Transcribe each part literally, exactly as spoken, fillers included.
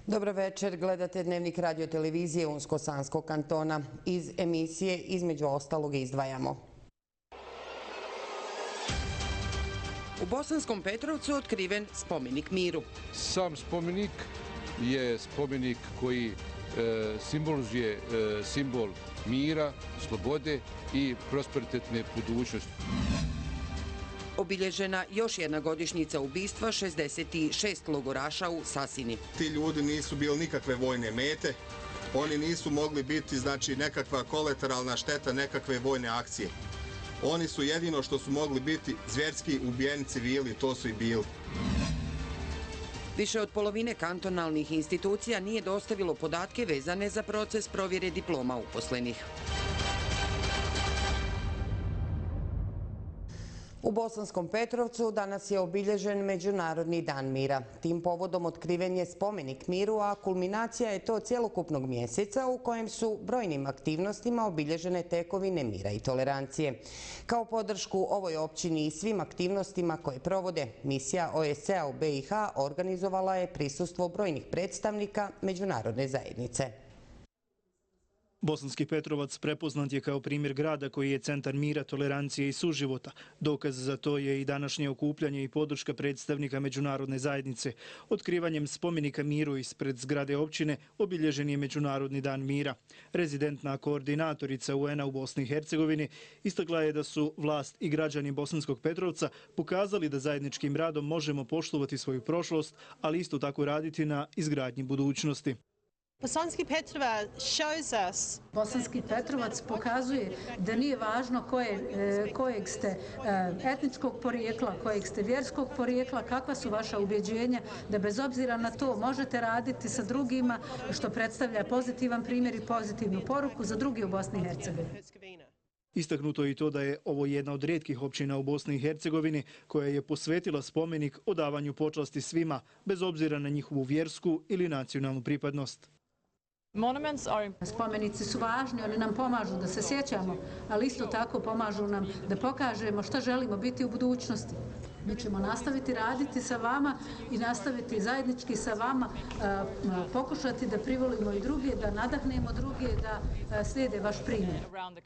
Dobro večer, gledate Dnevnik radio televizije Unsko-Sanskog kantona. Iz emisije između ostalog izdvajamo. U Bosanskom Petrovcu otkriven spomenik miru. Sam spomenik je spomenik koji e, simbolizuje e, simbol mira, slobode i prosperitetne budućnosti. Obilježena još jedna godišnjica ubistva šezdeset šest logoraša u Sasini. Ti ljudi nisu bili nikakve vojne mete, oni nisu mogli biti znači nekakva kolateralna šteta nekakve vojne akcije. Oni su jedino što su mogli biti zvjerski ubijeni civili, to su i bili. Više od polovine kantonalnih institucija nije dostavilo podatke vezane za proces provjere diploma uposlenih. U Bosanskom Petrovcu danas je obilježen Međunarodni dan mira. Tim povodom otkriven je spomenik miru, a kulminacija je to cjelokupnog mjeseca u kojem su brojnim aktivnostima obilježene tekovine mira i tolerancije. Kao podršku ovoj općini i svim aktivnostima koje provode, misija O S C-a u B i H organizovala je prisustvo brojnih predstavnika međunarodne zajednice. Bosanski Petrovac prepoznat je kao primjer grada koji je centar mira, tolerancije i suživota. Dokaz za to je i današnje okupljanje i podrška predstavnika međunarodne zajednice. Otkrivanjem spomenika miru ispred zgrade općine obilježen je Međunarodni dan mira. Rezidentna koordinatorica U N-a u Bosni i Hercegovini istakla je da su vlast i građani Bosanskog Petrovca pokazali da zajedničkim radom možemo poštovati svoju prošlost, ali isto tako raditi na izgradnji budućnosti. Bosanski Petrovac shows us. Bosanski Petrovac pokazuje da nije važno koje, kojeg ste etničkog porijekla, kojeg ste vjerskog porijekla, kakva su vaša ubjeđenja, da bez obzira na to možete raditi sa drugima, što predstavlja pozitivan primjer i pozitivnu poruku za drugi u Bosni i Hercegovini. Istaknuto je i to da je ovo jedna od rijetkih općina u Bosni i Hercegovini koja je posvetila spomenik odavanju počasti svima, bez obzira na njihovu vjersku ili nacionalnu pripadnost. Spomenici su važni, oni nam pomažu da se sjećamo, ali isto tako pomažu nam da pokažemo šta želimo biti u budućnosti. Mi ćemo nastaviti raditi sa vama i nastaviti zajednički sa vama, pokušati da privolimo i druge, da nadahnemo druge, da slijede vaš primjer.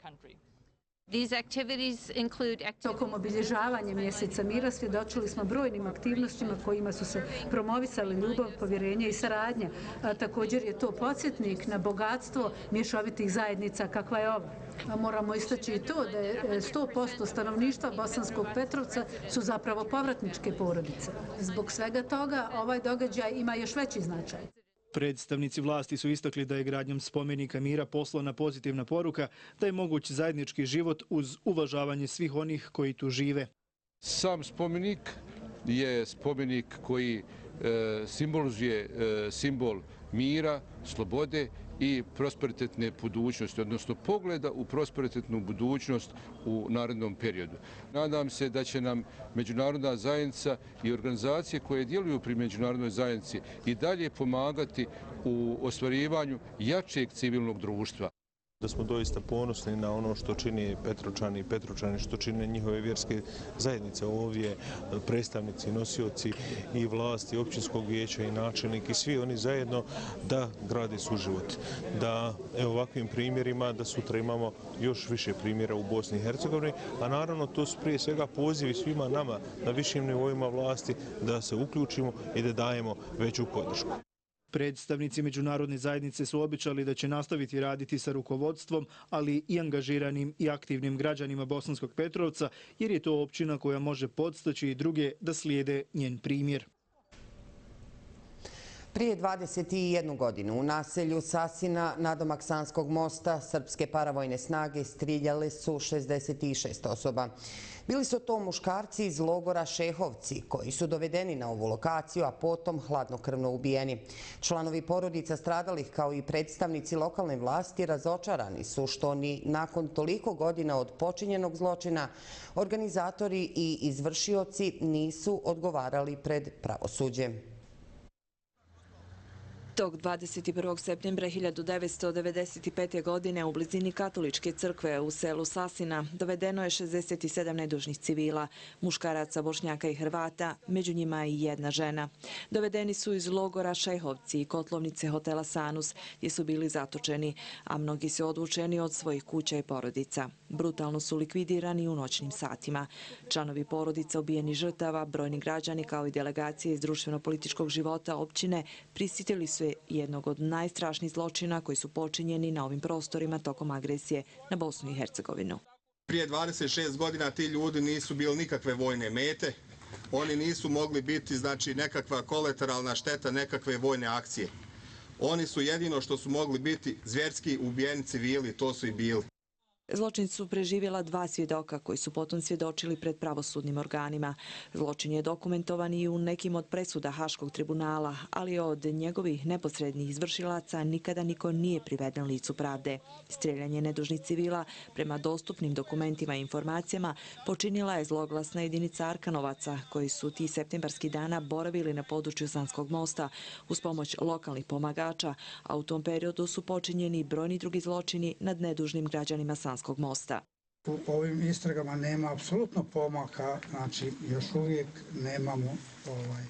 Tokom obilježavanja mjeseca mira svjedočili smo brojnim aktivnostima kojima su se promovisali ljubav, povjerenje i saradnja. A također je to podsjetnik na bogatstvo mješovitih zajednica kakva je ova. A moramo istaći i to da je sto posto stanovništva Bosanskog Petrovca su zapravo povratničke porodice. Zbog svega toga ovaj događaj ima još veći značaj. Predstavnici vlasti su istakli da je gradnjom spomenika mira poslana pozitivna poruka da je moguć zajednički život uz uvažavanje svih onih koji tu žive. Sam spomenik je spomenik koji e, simbolizuje e, simbol mira, slobode i prosperitetne budućnosti, odnosno pogleda u prosperitetnu budućnost u narednom periodu. Nadam se da će nam međunarodna zajednica i organizacije koje djeluju pri međunarodnoj zajednici i dalje pomagati u ostvarivanju jačeg civilnog društva. Da smo doista ponosni na ono što čini Petrovčani i Petrovčani, što čine njihove vjerske zajednice. Ovdje predstavnici, nosioci i vlasti, općinskog vijeća i načelnik i svi oni zajedno da grade suživot. Da evo ovakvim primjerima, da sutra imamo još više primjera u Bosni i Hercegovini, a naravno to su prije svega pozivi svima nama na višim nivoima vlasti da se uključimo i da dajemo veću podršku. Predstavnici međunarodne zajednice su obećali da će nastaviti raditi sa rukovodstvom, ali i angažiranim i aktivnim građanima Bosanskog Petrovca, jer je to općina koja može podstaći i druge da slijede njen primjer. Prije dvadeset jednu godinu u naselju Sasina, nadomak Sanskog mosta, srpske paravojne snage strijeljale su šezdeset šest osoba. Bili su to muškarci iz logora Šehovci, koji su dovedeni na ovu lokaciju, a potom hladnokrvno ubijeni. Članovi porodica stradalih kao i predstavnici lokalne vlasti razočarani su što ni nakon toliko godina od počinjenog zločina organizatori i izvršioci nisu odgovarali pred pravosuđem. Tog dvadeset prvog septembra hiljadu devetsto devedeset pete. godine u blizini katoličke crkve u selu Sasina dovedeno je šezdeset sedam nedužnih civila, muškaraca, Bošnjaka i Hrvata, među njima i jedna žena. Dovedeni su iz logora Šajhovci i kotlovnice hotela Sanus, gdje su bili zatočeni, a mnogi su odvučeni od svojih kuća i porodica. Brutalno su likvidirani u noćnim satima. Članovi porodica ubijenih žrtava, brojni građani kao i delegacije iz društveno-političkog života općine prisjetili su jednog od najstrašnijih zločina koji su počinjeni na ovim prostorima tokom agresije na Bosnu i Hercegovinu. Prije dvadeset šest godina ti ljudi nisu bili nikakve vojne mete, oni nisu mogli biti znači nekakva kolateralna šteta nekakve vojne akcije. Oni su jedino što su mogli biti zvjerski ubijeni civili, to su i bili. Zločin su preživjela dva svjedoka koji su potom svjedočili pred pravosudnim organima. Zločin je dokumentovan i u nekim od presuda Haškog tribunala, ali od njegovih neposrednih izvršilaca nikada niko nije priveden licu pravde. Strijeljanje nedužnih civila, prema dostupnim dokumentima i informacijama, počinila je zloglasna jedinica Arkanovaca, koji su ti septembarskih dana boravili na području Sanskog mosta uz pomoć lokalnih pomagača, a u tom periodu su počinjeni brojni drugi zločini nad nedužnim građanima Sanskog mosta. U ovim istragama nema apsolutno pomaka, znači još uvijek nemamo ovaj,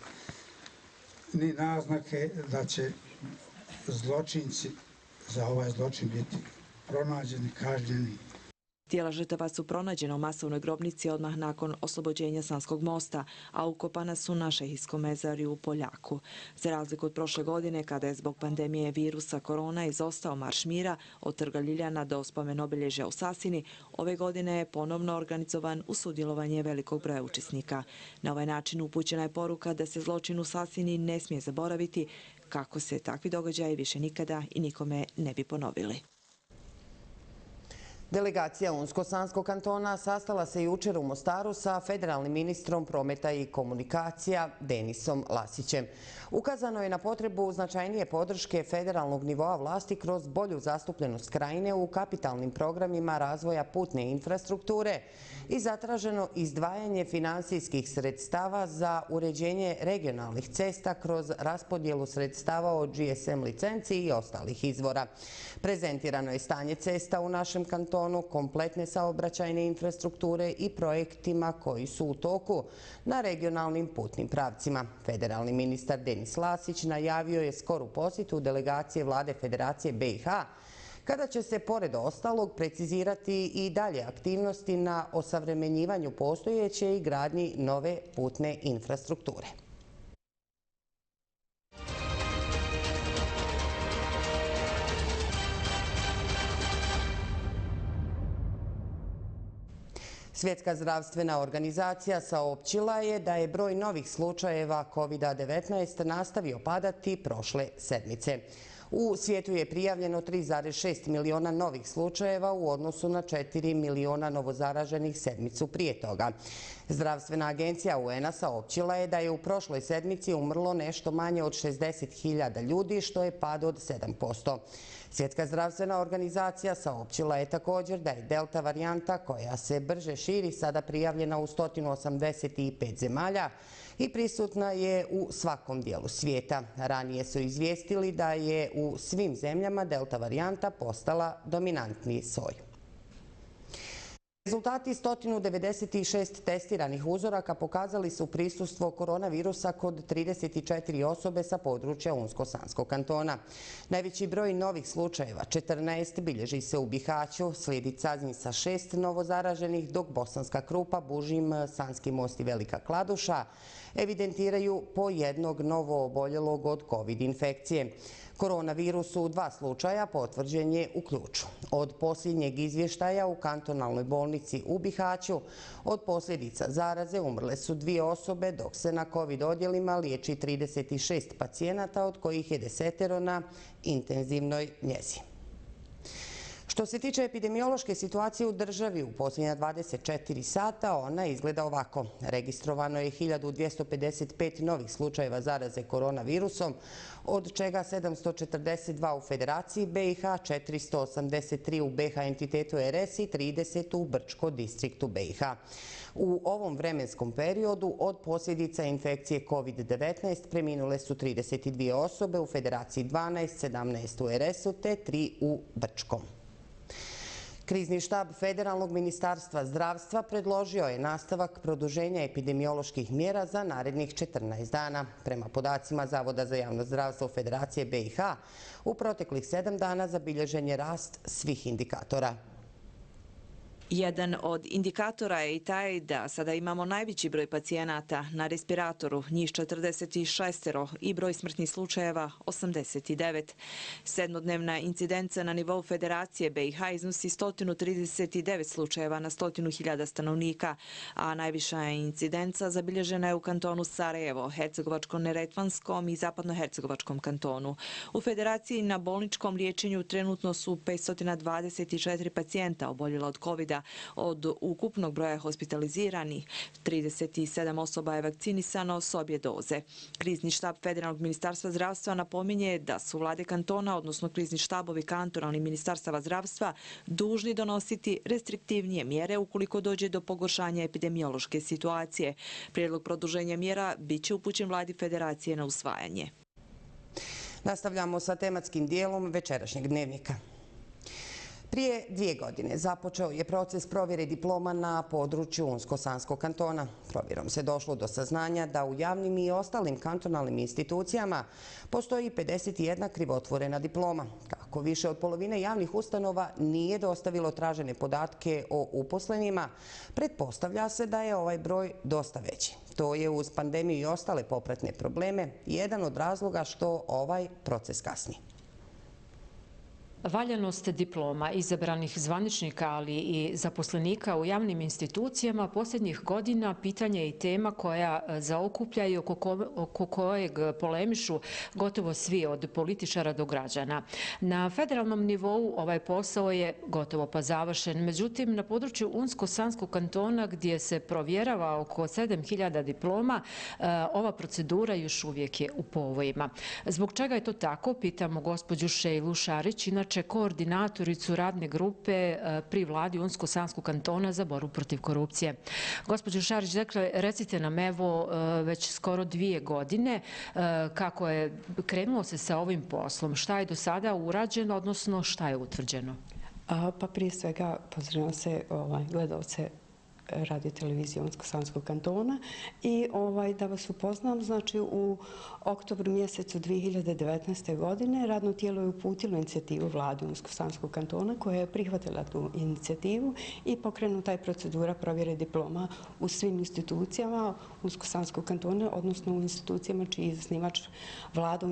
ni naznake da će zločinci za ovaj zločin biti pronađeni, kažnjeni. Tijela žrtava su pronađena u masovnoj grobnici odmah nakon oslobođenja Sanskog mosta, a ukopana su na Šehijskom mezarju u Poljaku. Za razliku od prošle godine, kada je zbog pandemije virusa korona izostao Marš mira od Trga Ljiljana do spomen obilježja u Sasini, ove godine je ponovno organizovan uz sudjelovanje velikog broja učesnika. Na ovaj način upućena je poruka da se zločin u Sasini ne smije zaboraviti, kako se takvi događaji više nikada i nikome ne bi ponovili. Delegacija Unsko-Sanskog kantona sastala se jučer u Mostaru sa federalnim ministrom prometa i komunikacija Denisom Lasićem. Ukazano je na potrebu značajnije podrške federalnog nivoa vlasti kroz bolju zastupljenost krajine u kapitalnim programima razvoja putne infrastrukture i zatraženo izdvajanje finansijskih sredstava za uređenje regionalnih cesta kroz raspodjelu sredstava od G S M licenci i ostalih izvora. Prezentirano je stanje cesta u našem kantonu, kompletne saobraćajne infrastrukture i projektima koji su u toku na regionalnim putnim pravcima. Federalni ministar Denis Lasić najavio je skoru posjetu delegacije vlade Federacije B i H, kada će se pored ostalog precizirati i dalje aktivnosti na osavremenjivanju postojeće i gradnji nove putne infrastrukture. Svjetska zdravstvena organizacija saopćila je da je broj novih slučajeva kovid devetnaest nastavio padati prošle sedmice. U svijetu je prijavljeno tri zarez šest miliona novih slučajeva u odnosu na četiri miliona novozaraženih sedmicu prije toga. Zdravstvena agencija U N-a saopćila je da je u prošloj sedmici umrlo nešto manje od šezdeset hiljada ljudi, što je pad od sedam posto. Svjetska zdravstvena organizacija saopćila je također da je delta varijanta, koja se brže širi, sada prijavljena u sto osamdeset pet zemalja i prisutna je u svakom dijelu svijeta. Ranije su izvijestili da je u svim zemljama delta varijanta postala dominantni soj. Rezultati sto devedeset šest testiranih uzoraka pokazali su prisustvo koronavirusa kod trideset četiri osobe sa područja Unsko-Sanskog kantona. Najveći broj novih slučajeva, četrnaest, bilježi se u Bihaću, slijedi Cazin sa šest novozaraženih, dok Bosanska Krupa, Bužim, Sanski most i Velika Kladuša evidentiraju po jednog novo oboljelog od COVID infekcije. Koronavirus u dva slučaja potvrđen je u Ključu. Od posljednjeg izvještaja u kantonalnoj bolnici u Bihaću od posljedica zaraze umrle su dvije osobe, dok se na COVID odjelima liječi trideset šest pacijenata, od kojih je desetero na intenzivnoj njezi. Što se tiče epidemiološke situacije u državi u posljednja dvadeset četiri sata, ona izgleda ovako. Registrovano je hiljadu dvjesto pedeset pet novih slučajeva zaraze koronavirusom, od čega sedamsto četrdeset dva u Federaciji B i H, četiristo osamdeset tri u B H entitetu R S i trideset u Brčko distriktu B i H. U ovom vremenskom periodu od posljedica infekcije kovid devetnaest preminule su trideset dvije osobe, u Federaciji dvanaest, sedamnaest u R S u te tri u Brčkom. Krizni štab Federalnog ministarstva zdravstva predložio je nastavak produženja epidemioloških mjera za narednih četrnaest dana. Prema podacima Zavoda za javno zdravstvo Federacije B i H, u proteklih sedam dana zabilježen je rast svih indikatora. Jedan od indikatora je i taj da sada imamo najveći broj pacijenata na respiratoru, njih četrdeset šest i broj smrtnih slučajeva osamdeset devet. Sedmodnevna incidenca na nivou Federacije B i H iznosi sto trideset devet slučajeva na sto hiljada stanovnika, a najviša incidenca zabilježena je u kantonu Sarajevo, Hercegovačko-Neretvanskom i Zapadno-Hercegovačkom kantonu. U Federaciji na bolničkom liječenju trenutno su petsto dvadeset četiri pacijenta oboljela od kovida. Od ukupnog broja hospitaliziranih, trideset sedam osoba je vakcinisano s obje doze. Krizni štab Federalnog ministarstva zdravstva napominje da su vlade kantona, odnosno krizni štabovi kantonalnih ministarstava zdravstva, dužni donositi restriktivnije mjere ukoliko dođe do pogoršanja epidemiološke situacije. Prijedlog produženja mjera bit će upućen vladi Federacije na usvajanje. Nastavljamo sa tematskim dijelom večerašnjeg dnevnika. Prije dvije godine započeo je proces provjere diploma na području Unsko-Sanskog kantona. Provjerom se došlo do saznanja da u javnim i ostalim kantonalnim institucijama postoji pedeset jedna krivotvorena diploma. Kako više od polovine javnih ustanova nije dostavilo tražene podatke o uposlenima, pretpostavlja se da je ovaj broj dosta veći. To je uz pandemiju i ostale popratne probleme jedan od razloga što ovaj proces kasni. Valjanost diploma izabranih zvaničnika, ali i zaposlenika u javnim institucijama posljednjih godina pitanje je i tema koja zaokuplja i oko, ko, oko kojeg polemišu gotovo svi od političara do građana. Na federalnom nivou ovaj posao je gotovo pa završen. Međutim, na području Unsko-Sanskog kantona gdje se provjerava oko sedam hiljada diploma, ova procedura još uvijek je u povojima. Zbog čega je to tako? Pitamo gospođu Šejlu Šarić, inače koordinatoricu radne grupe pri vladi Unsko-Sanskog kantona za borbu protiv korupcije. Gospođo Šarić, dakle, recite nam evo već skoro dvije godine kako je krenulo se sa ovim poslom. Šta je do sada urađeno, odnosno šta je utvrđeno? A, pa prije svega pozdravljam se ovaj, gledalce radio televizije Unsko-Sanskog kantona i ovaj, da vas upoznam, znači u oktobru mjesecu dvije hiljade devetnaeste. godine radno tijelo je uputilo inicijativu vladi Unsko-Sanskog kantona koja je prihvatila tu inicijativu i pokrenuta je procedura provjere diploma u svim institucijama Unsko-Sanskog kantona, odnosno u institucijama čiji je zasnivač vlada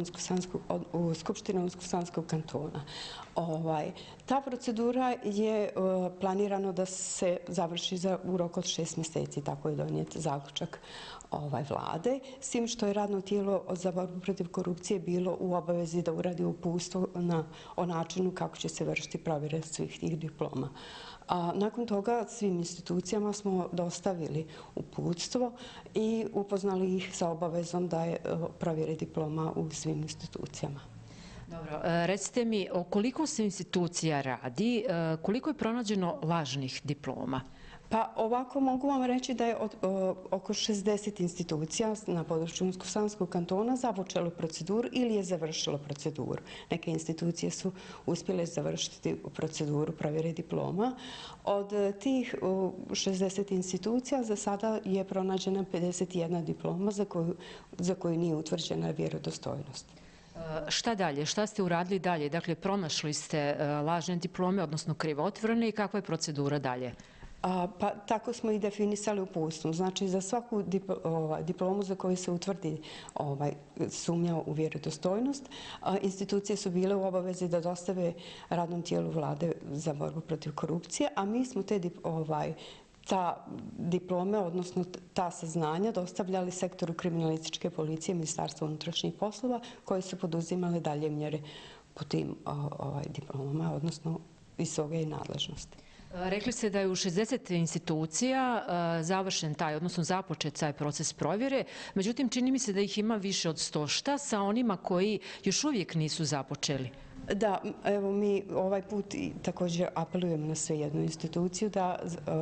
u Skupština Unsko-Sanskog kantona. Ovaj, ta procedura je uh, planirano da se završi za u roku od šest mjeseci, tako je donijet zaključak ovaj, vlade, s tim što je radno tijelo za borbu protiv korupcije bilo u obavezi da uradi uputstvo na, o načinu kako će se vršiti provjere svih tih diploma. A nakon toga svim institucijama smo dostavili uputstvo i upoznali ih sa obavezom da je uh, provjere diploma u svim institucijama. Dobro, recite mi o koliko se institucija radi, koliko je pronađeno lažnih diploma? Pa ovako mogu vam reći da je od, o, oko šezdeset institucija na području Unsko-Sanskog kantona započelo proceduru ili je završilo proceduru. Neke institucije su uspjele završiti proceduru provjere diploma. Od tih o, šezdeset institucija za sada je pronađena pedeset jedna diploma za koju, za koju nije utvrđena vjerodostojnost. Šta dalje? Šta ste uradili dalje? Dakle, pronašli ste lažne diplome, odnosno krivotvorene, i kakva je procedura dalje? A, pa tako smo i definisali uputstvom. Znači, za svaku dipl ovaj, diplomu za koju se utvrdi ovaj, sumnja u vjerodostojnost, a, institucije su bile u obavezi da dostave radnom tijelu vlade za borbu protiv korupcije, a mi smo te dip ovaj, ta diplome, odnosno ta saznanja dostavljali sektoru kriminalističke policije Ministarstva unutrašnjih poslova koji su poduzimali dalje mjere po tim ovaj, diplomama, odnosno iz svoje nadležnosti. Rekli ste da je u šezdeset institucija završen taj, odnosno započet taj proces provjere, međutim čini mi se da ih ima više od sto. Šta sa onima koji još uvijek nisu započeli? Da, evo mi ovaj put također apelujemo na sve jednu instituciju da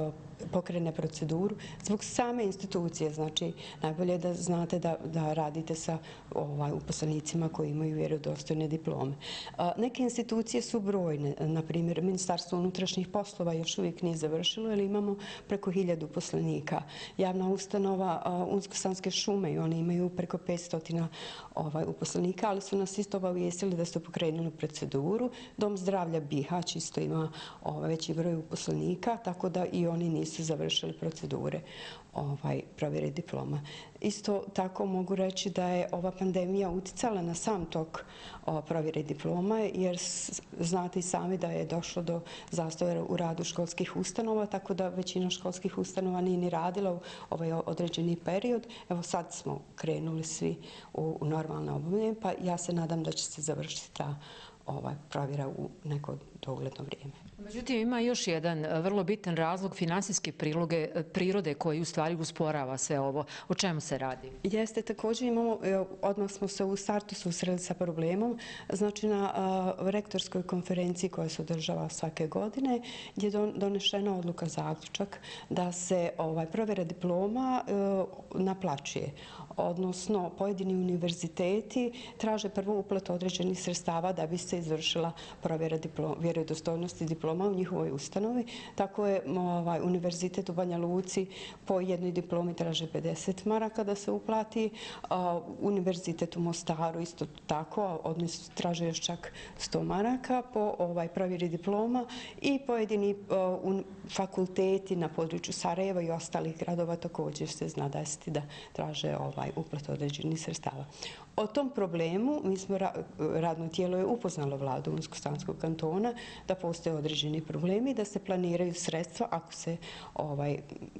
pokrene proceduru zbog same institucije. Znači, najbolje je da znate da, da radite sa ovaj, uposlenicima koji imaju vjerodostojne diplome. A, neke institucije su brojne. Na primjer, Ministarstvo unutrašnjih poslova još uvijek nije završilo, jer imamo preko hiljadu uposlenika. Javna ustanova Unsko-Sanske šume i oni imaju preko petsto ovaj, uposlenika, ali su nas isto obavijestili da su pokrenuli proceduru. Dom zdravlja Bihać isto ima ovaj, veći broj uposlenika, tako da i oni nisu su završili procedure ovaj, provjere diploma. Isto tako mogu reći da je ova pandemija uticala na sam tok o, provjere diploma, jer znate i sami da je došlo do zastoja u radu školskih ustanova, tako da većina školskih ustanova nije ni radila u ovaj određeni period. Evo sad smo krenuli svi u, u normalne obavljanje, pa ja se nadam da će se završiti ta ovaj, provjera u neko dogledno vrijeme. Međutim, ima još jedan vrlo bitan razlog finansijske priloge, prirode koji u stvari usporava sve ovo. O čemu se radi? Jeste, također imamo, odmah smo se u startu susreli sa problemom. Znači, na a, rektorskoj konferenciji koja se održava svake godine je don, donešena odluka zaključak da se ovaj, provjera diploma a, naplaćuje. Odnosno, pojedini univerziteti traže prvo uplatu određenih sredstava da bi se izvršila provjera diploma, vjerodostojnosti diploma u njihovoj ustanovi. Tako je ovaj, univerzitet u Banja Luci po jednoj diplomi traže pedeset maraka da se uplati. A, univerzitet u Mostaru isto tako, odnosno traže još čak sto maraka po ovaj, provjeri diploma i pojedini a, un, fakulteti na području Sarajeva i ostalih gradova također se zna desiti da traže ovaj, uplatu određenih sredstava. O tom problemu mi smo, radno tijelo je upoznalo vladu Unsko-Sanskog kantona da postoje određeni problemi, da se planiraju sredstva ako se ovaj,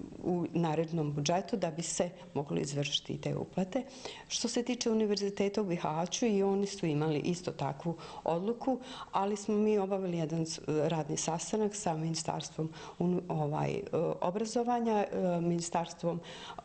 u narednom budžetu da bi se mogli izvršiti te uplate. Što se tiče univerziteta u Bihaću, i oni su imali isto takvu odluku, ali smo mi obavili jedan radni sastanak sa Ministarstvom ovaj, obrazovanja, Ministarstvom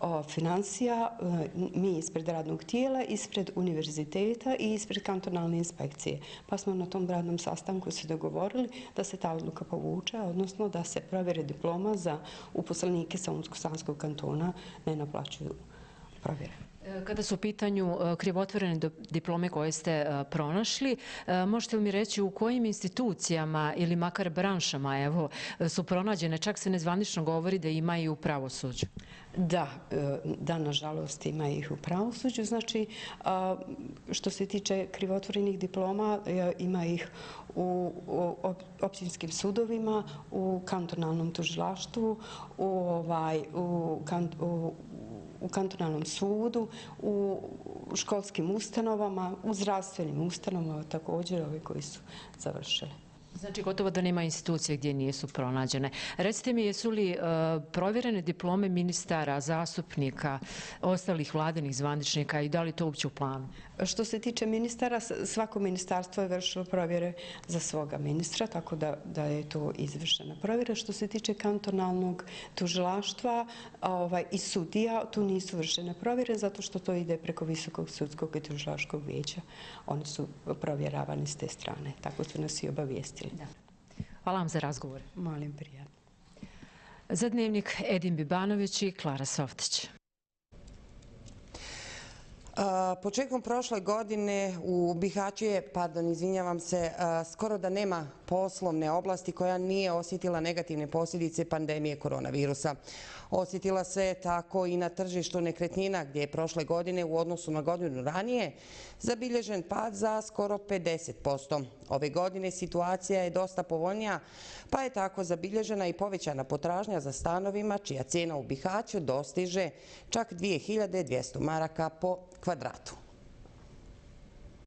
financija, mi ispred radnog tijela, ispred univerziteta i ispred kantonalne inspekcije. Pa smo na tom radnom sastanku se dogovorili da se ta odluka povuče, odnosno da se provjere diploma za uposlenike sa Unsko-Sanskog kantona ne naplaćuju provjere. Kada su u pitanju krivotvorene diplome koje ste pronašli, možete li mi reći u kojim institucijama ili makar branšama evo, su pronađene? Čak se nezvanično govori da ima i u pravosuđu. Da, da, nažalost ima ih u pravosuđu. Znači, što se tiče krivotvorenih diploma, ima ih u općinskim sudovima, u kantonalnom tužilaštvu, u, ovaj, u, u u kantonalnom sudu, u školskim ustanovama, u zdravstvenim ustanovama također ovi koji su završili. Znači, gotovo da nema institucije gdje nisu pronađene. Recite mi, jesu li uh, provjerene diplome ministara, zastupnika, ostalih vladinih zvaničnika i da li to uopće u planu? Što se tiče ministara, svako ministarstvo je vršilo provjere za svoga ministra, tako da, da je to izvršena provjera. Što se tiče kantonalnog tužilaštva ovaj, i sudija, tu nisu vršene provjere zato što to ide preko Visokog sudskog i tužilaškog vijeća. Oni su provjeravani s te strane, tako su nas i obavijestili. Da. Hvala vam za razgovor. Molim, prijatno. Za Dnevnik Edin Bibanović i Klara Softić. Početkom prošle godine u Bihaću je, pardon, izvinjavam se, skoro da nema poslovne oblasti koja nije osjetila negativne posljedice pandemije koronavirusa. Osjetila se tako i na tržištu nekretnina gdje je prošle godine u odnosu na godinu ranije zabilježen pad za skoro pedeset posto. Ove godine situacija je dosta povoljnija, pa je tako zabilježena i povećana potražnja za stanovima čija cijena u Bihaću dostiže čak dvije hiljade dvjesto maraka po kvadratu.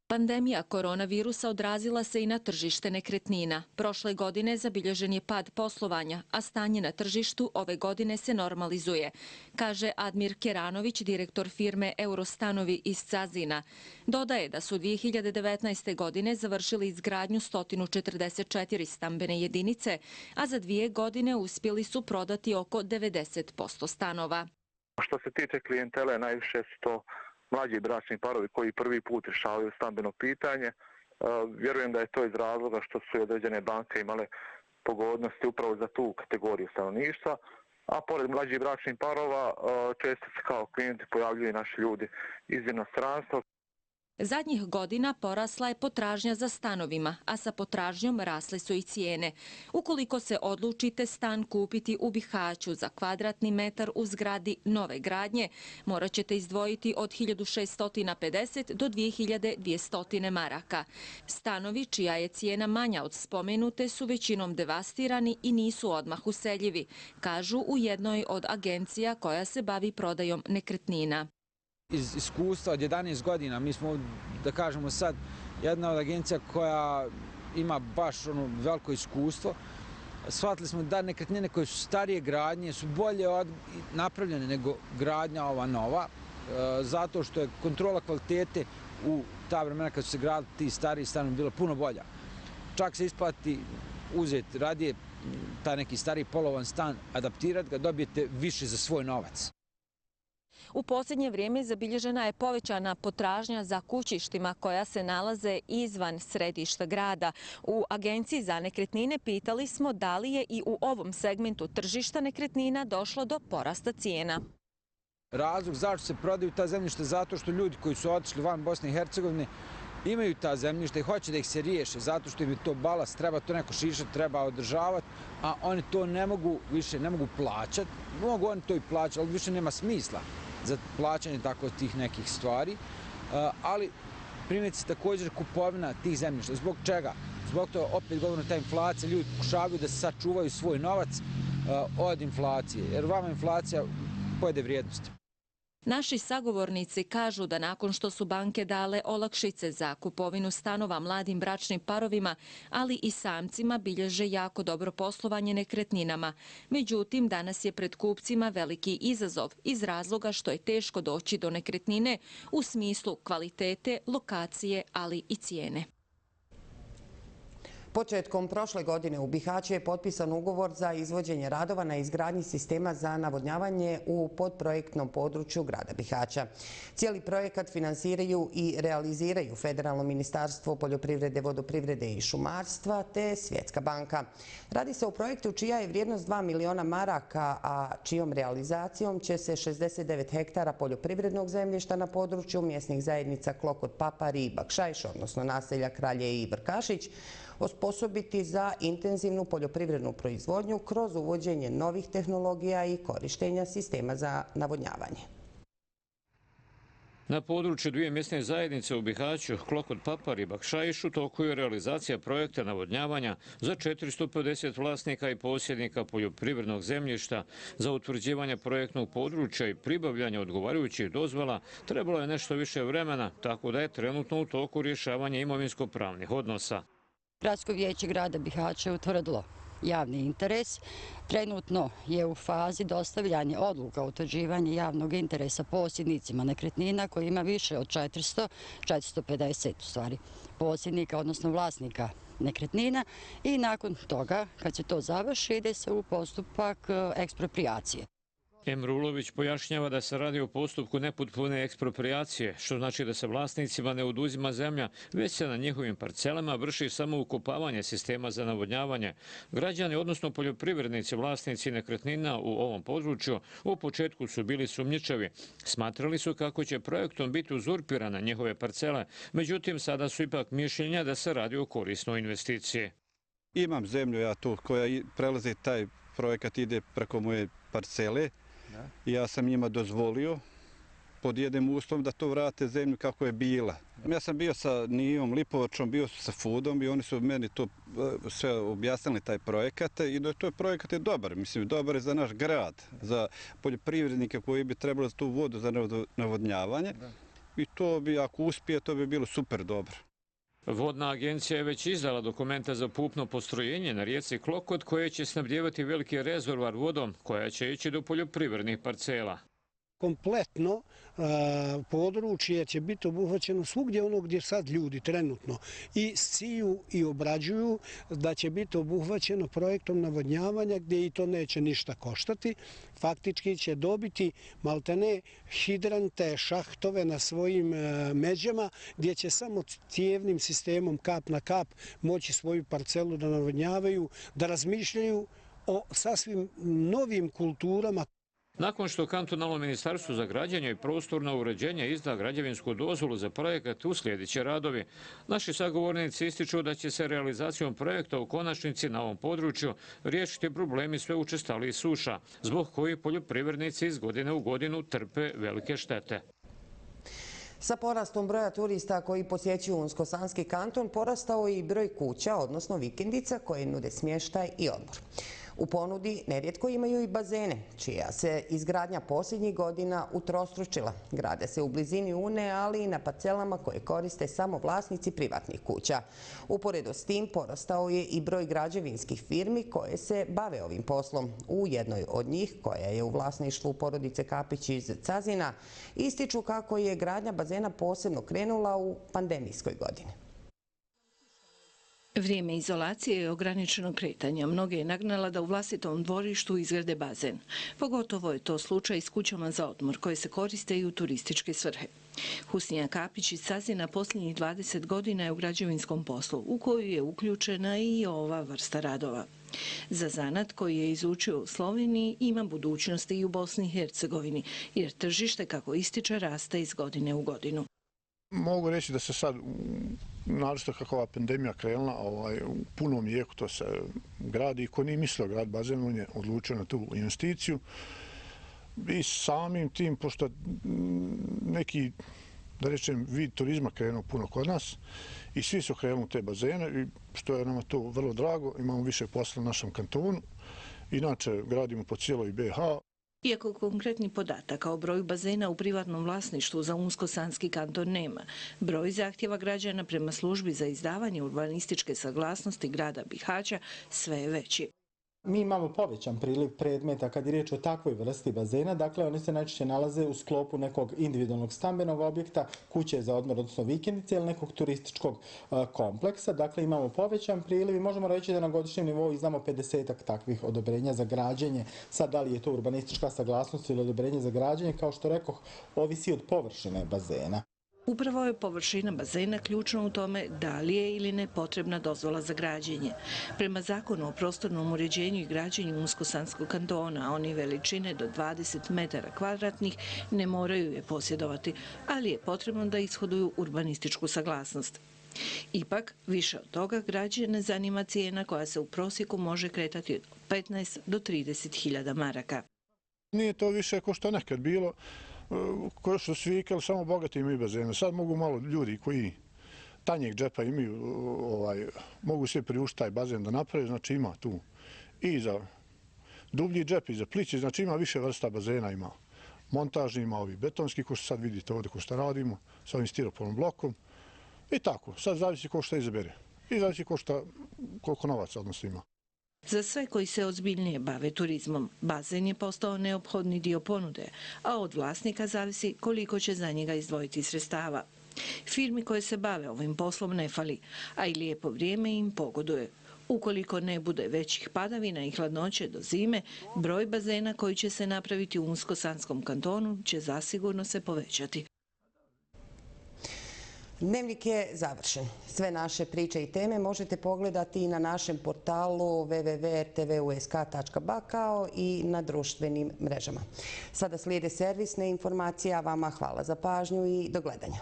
Pandemija koronavirusa odrazila se i na tržište nekretnina. Prošle godine zabilježen je pad poslovanja, a stanje na tržištu ove godine se normalizuje, kaže Admir Keranović, direktor firme Eurostanovi iz Cazina. Dodaje da su dvije hiljade devetnaeste. godine završili izgradnju sto četrdeset četiri stambene jedinice, a za dvije godine uspjeli su prodati oko devedeset posto stanova. Što se tiče klijentele, najviše su to mlađi bračni parovi koji prvi put rješavaju stambeno pitanje. Vjerujem da je to iz razloga što su određene banke imale pogodnosti upravo za tu kategoriju stanovništva, a pored mlađih bračnih parova često se kao klijenti pojavljuju naši ljudi iz inostranstva. Zadnjih godina porasla je potražnja za stanovima, a sa potražnjom rasle su i cijene. Ukoliko se odlučite stan kupiti u Bihaću za kvadratni metar u zgradi nove gradnje, morat ćete izdvojiti od hiljadu šeststo pedeset do dvije hiljade dvjesto maraka. Stanovi čija je cijena manja od spomenute su većinom devastirani i nisu odmah useljivi, kažu u jednoj od agencija koja se bavi prodajom nekretnina. Iz iskustva od jedanaest godina, mi smo, da kažemo sad, jedna od agencija koja ima baš ono veliko iskustvo. Shvatili smo da nekretnine koje su starije gradnje su bolje napravljene nego gradnja ova nova, zato što je kontrola kvalitete u ta vremena kad su se gradili ti stariji stanovi bila puno bolja. Čak se isplati uzeti radije taj neki stariji polovan stan, adaptirati ga, dobijete više za svoj novac. U posljednje vrijeme zabilježena je povećana potražnja za kućištima koja se nalaze izvan središta grada. U Agenciji za nekretnine pitali smo da li je i u ovom segmentu tržišta nekretnina došlo do porasta cijena. Razlog zašto se prodaju ta zemljišta zato što ljudi koji su otišli van Bosne i Hercegovine imaju ta zemljišta i hoće da ih se riješe zato što im je to balast, treba to neko šišati, treba održavati, a oni to ne mogu više, ne mogu plaćati. Mogu oni to i plaćati, ali više nema smisla za plaćanje tako tih nekih stvari, ali primjerice također kupovina tih zemljišta. Zbog čega? Zbog toga opet govorimo ta inflacija, ljudi pokušavaju da sačuvaju svoj novac od inflacije, jer vama inflacija pojede vrijednosti. Naši sagovornici kažu da nakon što su banke dale olakšice za kupovinu stanova mladim bračnim parovima, ali i samcima bilježe jako dobro poslovanje nekretninama. Međutim, danas je pred kupcima veliki izazov iz razloga što je teško doći do nekretnine u smislu kvalitete, lokacije, ali i cijene. Početkom prošle godine u Bihaću je potpisan ugovor za izvođenje radova na izgradnji sistema za navodnjavanje u podprojektnom području grada Bihaća. Cijeli projekat finansiraju i realiziraju Federalno ministarstvo poljoprivrede, vodoprivrede i šumarstva te Svjetska banka. Radi se o projektu čija je vrijednost dva miliona maraka, a čijom realizacijom će se šezdeset devet hektara poljoprivrednog zemljišta na području mjesnih zajednica Klokot Papar i Bakšajš, odnosno naselja Kralje i Brkašić, osposobiti za intenzivnu poljoprivrednu proizvodnju kroz uvođenje novih tehnologija i korištenja sistema za navodnjavanje. Na području dvije mjesne zajednice u Bihaću, Klokot Papar i Bakšajš u toku je realizacija projekta navodnjavanja za četiristo pedeset vlasnika i posjednika poljoprivrednog zemljišta. Za utvrđivanje projektnog područja i pribavljanje odgovarajućih dozvola trebalo je nešto više vremena, tako da je trenutno u toku rješavanje imovinsko-pravnih odnosa. Gradsko vijeće grada Bihaća je utvrdilo javni interes. Trenutno je u fazi dostavljanja odluka o utvrđivanju javnog interesa posjednicima nekretnina koji ima više od četiristo, četiristo pedeset u stvari posjednika, odnosno vlasnika nekretnina, i nakon toga, kad se to završi, ide se u postupak eksproprijacije. Emrulović pojašnjava da se radi o postupku nepotpune eksproprijacije, što znači da se vlasnicima ne oduzima zemlja, već se na njihovim parcelama vrši samo ukopavanje sistema za navodnjavanje. Građani, odnosno poljoprivrednici, vlasnici nekretnina u ovom području, u početku su bili sumnjičavi. Smatrali su kako će projektom biti uzurpirane njihove parcele, međutim sada su ipak mišljenja da se radi o korisnoj investiciji. Imam zemlju ja tu koja prelazi, taj projekat ide preko moje parcele. Ja sam njima dozvolio pod jednim uslovom da to vrate zemlju kako je bila. Ja sam bio sa Nijom Lipovačom, bio sa Fudom i oni su meni to sve objasnili, taj projekat, i da to projekat je dobar. Mislim, dobar je za naš grad, za poljoprivrednike koji bi trebali tu vodu za navodnjavanje. i to bi, ako uspije, to bi bilo super dobro. Vodna agencija je već izdala dokumenta za pupno postrojenje na rijeci Klokot koje će snabdijevati veliki rezervoar vodom koja će ići do poljoprivrednih parcela. Kompletno područje će biti obuhvaćeno svugdje ono gdje sad ljudi trenutno i siju i obrađuju, da će biti obuhvaćeno projektom navodnjavanja gdje i to neće ništa koštati. Faktički će dobiti maltene hidrante, šahtove na svojim međama gdje će samo cijevnim sistemom kap na kap moći svoju parcelu da navodnjavaju, da razmišljaju o sasvim novim kulturama. Nakon što kantonalno ministarstvo za građenje i prostorno uređenje izda građevinsku dozvolu za projekat, uslijedit će radovi. Naši sagovornici ističu da će se realizacijom projekta u konačnici na ovom području riješiti problemi sve učestalijih suša, zbog kojih poljoprivrednici iz godine u godinu trpe velike štete. Sa porastom broja turista koji posjećuju Unsko-Sanski kanton porastao je i broj kuća, odnosno vikendica, koje nude smještaj i odmor. U ponudi nerijetko imaju i bazene, čija se izgradnja posljednjih godina utrostručila. Grade se u blizini Une, ali i na parcelama koje koriste samo vlasnici privatnih kuća. Uporedo s tim porastao je i broj građevinskih firmi koje se bave ovim poslom. U jednoj od njih, koja je u vlasništvu porodice Kapić iz Cazina, ističu kako je gradnja bazena posebno krenula u pandemijskoj godini. Vrijeme izolacije je ograničeno kretanja. Mnoge je nagnala da u vlastitom dvorištu izgrade bazen. Pogotovo je to slučaj s kućama za odmor koje se koriste i u turističke svrhe. Husnija Kapić iz Cazina posljednjih dvadeset godina je u građevinskom poslu, u koju je uključena i ova vrsta radova. Za zanat koji je izučio u Sloveniji ima budućnosti i u Bosni i Hercegovini, jer tržište, kako ističe, raste iz godine u godinu. Mogu reći da se sad, naročito kako ova pandemija krenula, ovaj, u punom jeku to se gradi. Ko nije mislio grad bazen, on je odlučio na tu investiciju. I samim tim, pošto neki, da rečem, vid turizma krenuo puno kod nas i svi su krenuli u te bazene, i što je nama to vrlo drago, imamo više posla na našem kantonu. Inače, gradimo po cijeloj B iH. Iako konkretni podataka o broju bazena u privatnom vlasništvu za Unsko-Sanski kanton nema, broj zahtjeva građana prema službi za izdavanje urbanističke saglasnosti grada Bihaća sve je veći. Mi imamo povećan priliv predmeta kad je riječ o takvoj vrsti bazena, dakle oni se najčešće nalaze u sklopu nekog individualnog stambenog objekta, kuće za odmor, odnosno vikendice ili nekog turističkog kompleksa. Dakle, imamo povećan priliv i možemo reći da na godišnjem nivou izdamo pedesetak takvih odobrenja za građenje. Sad, da li je to urbanistička saglasnost ili odobrenje za građenje, kao što rekoh, ovisi od površine bazena. Upravo je površina bazena ključna u tome da li je ili ne potrebna dozvola za građenje. Prema zakonu o prostornom uređenju i građenju Unsko-Sanskog kantona, oni veličine do dvadeset metara kvadratnih ne moraju je posjedovati, ali je potrebno da ishoduju urbanističku saglasnost. Ipak, više od toga građane zanima cijena koja se u prosjeku može kretati od petnaest do trideset hiljada maraka. Nije to više ko što nekad bilo, koji su svi ikali, samo bogati imaju bazene. Sad mogu malo ljudi koji tanjeg džepa imaju, ovaj, mogu sve priuštiti taj bazen da naprave, znači ima tu i za dublji džep i za plići, znači ima više vrsta bazena, ima montažni, ima ovi betonski, ko što sad vidite ovdje ko što radimo, sa ovim stiropolom blokom i tako. Sad zavisi ko što izabere i zavisi ko što, koliko novaca odnosno ima. Za sve koji se ozbiljnije bave turizmom, bazen je postao neophodni dio ponude, a od vlasnika zavisi koliko će za njega izdvojiti sredstava. Firmi koje se bave ovim poslom ne fali, a i lijepo vrijeme im pogoduje. Ukoliko ne bude većih padavina i hladnoće do zime, broj bazena koji će se napraviti u Unsko-Sanskom kantonu će zasigurno se povećati. Dnevnik je završen. Sve naše priče i teme možete pogledati i na našem portalu w w w tačka r t v u s k tačka b a kao i na društvenim mrežama. Sada slijede servisne informacije, a vama hvala za pažnju i do gledanja.